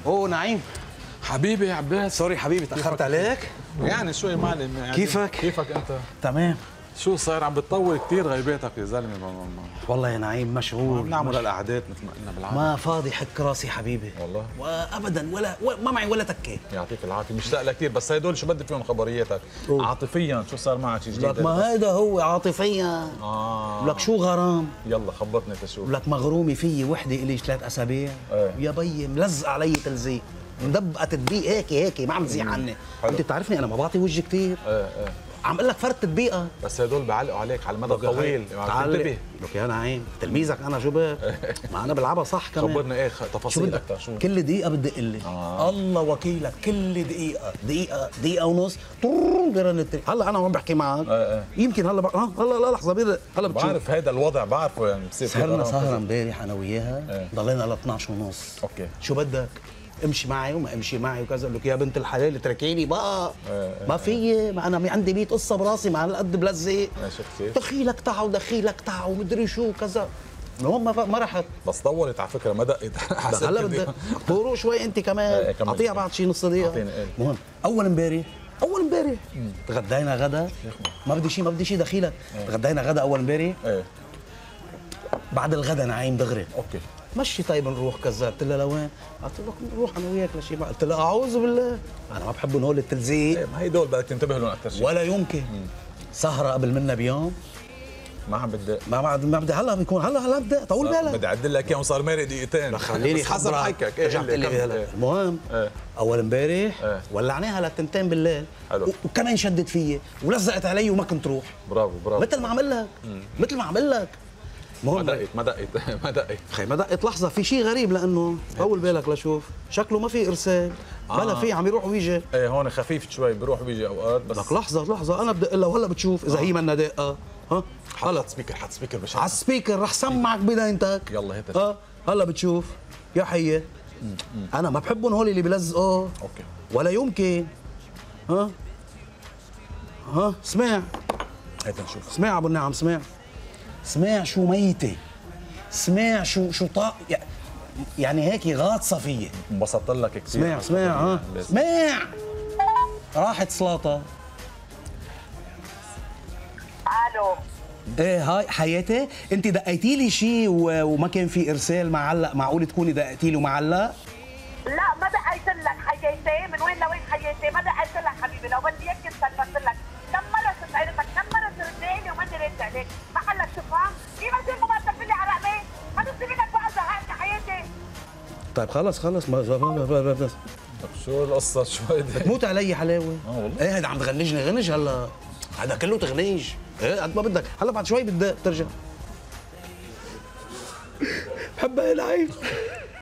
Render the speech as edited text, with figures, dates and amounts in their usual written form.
اوه نعيم. حبيبي يا عباس. سوري حبيبي تاخرت عليك. يعني شوي معلم يعني. كيفك انت؟ تمام. شو صاير عم بتطول كثير غيباتك يا زلمه. والله يا نعيم مشغول. عم نعمل هالقعدات مثل ما قلنا بالعاده. ما فاضي حك راسي حبيبي والله وابدا ولا ما معي ولا تكه. يعطيك العافيه، مشتاق لك كثير، بس هدول شو بدي فيهم خبرياتك؟ عاطفيا شو صار معك شيء جديد؟ لك ما هيدا هو عاطفيا. لك شو غرام؟ يلا خبرني تشوف. لك مغرومه فيي وحده الي 3 اسابيع. يا بيي ملزق علي تلزيق، مدبقه تدبيق هيك ما عم تزيح عني. انت بتعرفني انا ما بعطي وجهي كثير. عم اقول لك فرت تدبيقه. بس هدول بعلقوا عليك على المدى الطويل. انتبه لك يا نعيم، تلميذك انا شو بك؟ ما انا بلعبها صح كمان. خبرنا ايه تفاصيل اكثر. شو كل دقيقه بتدق لي. الله وكيلك، كل دقيقه ونص برن التليفون. هلا انا عم بحكي معك. يمكن هلا هلا لحظه هلا بتشوف. بعرف هذا الوضع، بعرفه يعني بصير. سهرنا سهره امبارح انا وياها، ضلينا ل 12 ونص. اوكي شو بدك؟ امشي معي وما امشي معي وكذا. قال لك يا بنت الحلال اتركيني بقى. ما في، ما انا عندي 100 قصه براسي مع هالقد بلزق. شفت كيف؟ دخيلك تعا ودخيلك تعا ومدري شو كذا. المهم ما رحت. بس طولت على فكره، ما دقت. هلا بدك طوروا شوي انت كمان. اعطيها بعد شي نص دقيقه. المهم اول امبارح تغدينا غدا. ما بدي شي دخيلك. تغدينا غدا اول امبارح. بعد الغدا نعيم دغري. اوكي مشي طيب نروح كذا. قلت لها لوين؟ قالت لك نروح انا وياك لشي. قلت لها اعوذ بالله، انا ما بحبهم هول التلزيق. ما هي دول بدك تنتبه لهم اكثر شيء. ولا يمكن. سهره قبل منا بيوم ما عم بدق. ما بدي. هلا بيكون هلا بدق. طول بالك، بدي اعدل لك اياهم، صار مارق دقيقتين. خليني بس حسب حكك. رجعت لي هلا. المهم اول امبارح ولعناها للتنتين بالليل. حلو. وكمان شدت فيي ولزقت علي وما كنت روح. برافو مثل ما عمل لك. ما دقت خي ما دقت. لحظه، في شيء غريب لانه طول بالك لشوف شكله ما في ارسال بلا في، عم يروح ويجي. ايه هون خفيف شوي، بيروح ويجي اوقات. بس لك لحظه انا بدق لها وهلا بتشوف اذا هي منا دقه. هلا حط سبيكر بشكل على السبيكر رح سمعك بدايتك. يلا هات. هلا بتشوف يا حيه. انا ما بحبهم هول اللي بلزقوا. اوكي ولا يمكن. اسمع هات نشوف. اسمع ابو النعم، اسمع شو ميته. اسمع شو يعني هيك غاطسه فيي. انبسطت لك كثير. اسمع راحت صلاطه. الو. ايه هاي حياتي، انت دقيتي لي شيء وما كان في ارسال معلق. معقول تكوني دقيتي لي ومعلق؟ لا ما دقيت لك حياتي. من وين لوين حياتي؟ ما دقيت لك حبيبي. لو بدي اياك كنت سلمت لك. كم مره شفت عينتك، كم مره تردي لي وما رديت عليك. محلك تفهم؟ كيف تصير ما تقفل لي على رقبي؟ ما تصير منك بقى زهقت حياتي. طيب خلص ما شو القصه شو هيدي؟ بتموت علي حلاوه. والله. ايه هيدا عم تغنجني غنج هلا. هذا كله تغنيج. ايه قد ما بدك. هلا بعد شوي بترجع. بحبها يا نعيم.